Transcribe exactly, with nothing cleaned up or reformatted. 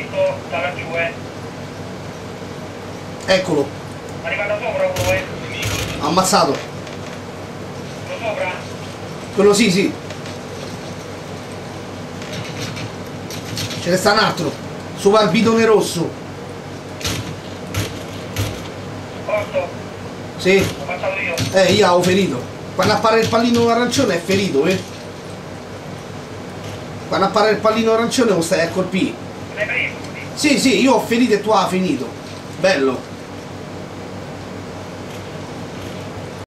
visto da laggiù, eh. Eccolo. Arriva da sopra uno, eh. Ammazzato. Quello sopra? Quello sì, sì. Ce ne sta un altro. Sopra il bidone rosso. Corto? Sì. L'ho passato io. Eh, io avevo ferito. Quando appare il pallino arancione è ferito, eh. Quando appare il pallino arancione lo stai a colpire. L'hai preso? Sì, sì, io ho ferito e tu hai finito. Bello.